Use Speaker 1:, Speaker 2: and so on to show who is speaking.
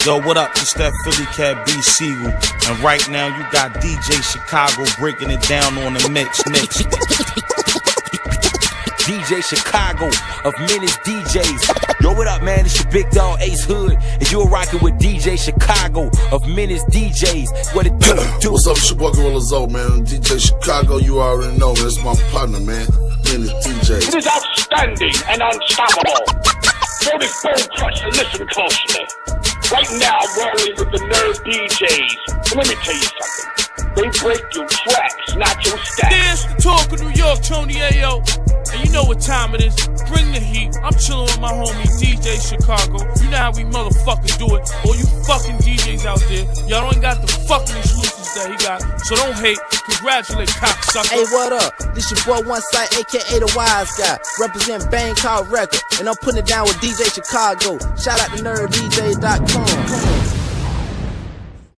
Speaker 1: Yo, what up? It's that Philly cat B Siegel, and right now you got DJ Chicago breaking it down on the mix.
Speaker 2: DJ Chicago of Menace DJs. Yo, what up, man? It's your big dog Ace Hood, and you're rocking with DJ Chicago of Menace DJs. What it do?
Speaker 3: What's up, it's your boy Gorilla Zoe, man. DJ Chicago, you already know, man. That's my partner, man. Menace DJs.
Speaker 4: It is outstanding and unstoppable. Throw this bone crush and listen closely. Right now, I'm rolling with the Nerve DJs. And let me tell you something. They break your tracks, not your stacks.
Speaker 5: There's the talk of New York, Tony Ayo. And you know what time it is. Bring the heat. I'm chilling with my homie DJ Chicago. You know how we motherfuckers do it. All you fucking DJs out there, y'all don't got the fucking exclusives that he got. So don't hate. Congratulate, cocksucker.
Speaker 6: Hey, what up? This your boy One Sight, aka the Wise Guy. Represent Bangkok Record. And I'm putting it down with DJ Chicago. Shout out to NerdDJ.com.